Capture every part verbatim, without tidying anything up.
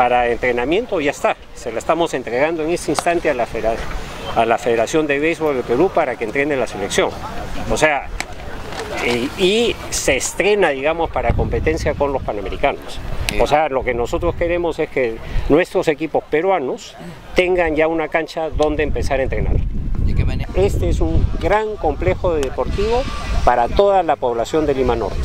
para entrenamiento ya está, se la estamos entregando en este instante a la, a la Federación de Béisbol del Perú para que entrene la selección. O sea, y, y se estrena, digamos, para competencia con los panamericanos. O sea, lo que nosotros queremos es que nuestros equipos peruanos tengan ya una cancha donde empezar a entrenar. Este es un gran complejo deportivo para toda la población de Lima Norte.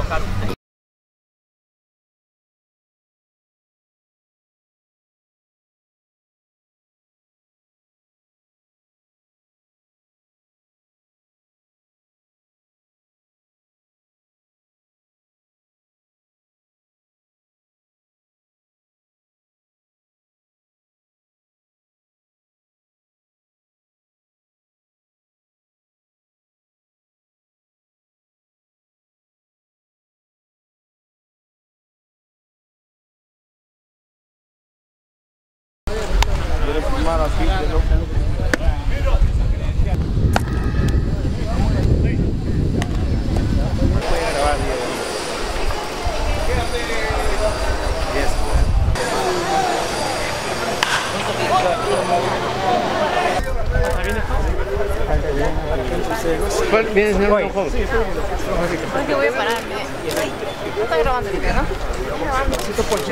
¿Quieres filmar así? Voy a grabar. ¿Cuál viene, señor Monjón? Porque voy a pararme. No está grabando ahorita, ¿no? Está grabando.